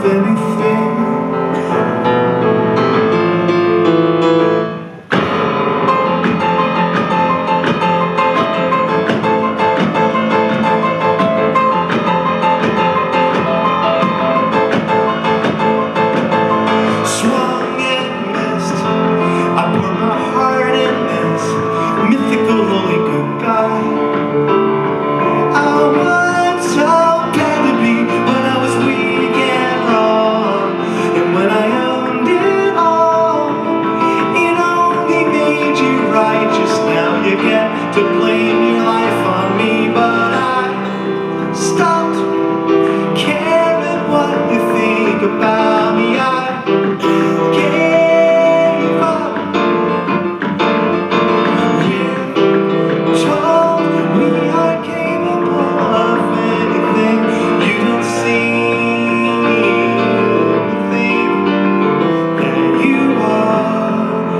anything. Swung and missed, I poured my heart in this mythical holy goodbye. I was so glad to be when I was weak and wrong, and when I owned it all, it only made you righteous. Now you get to blame your life on me, but I stopped caring what you think about me. I gave up. You told me I capable of anything. You don't seem to think that you are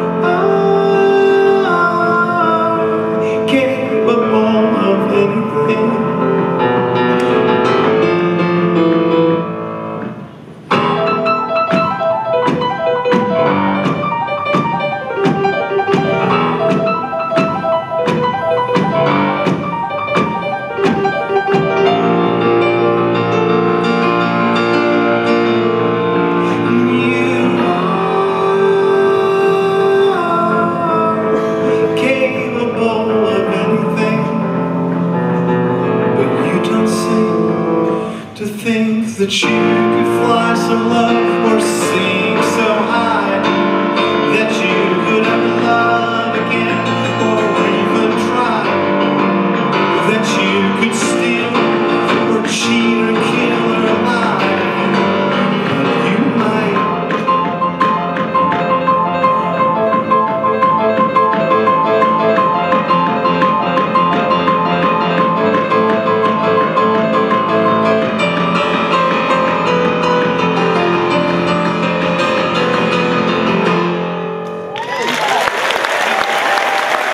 capable of anything. To think that you could fly so low or sing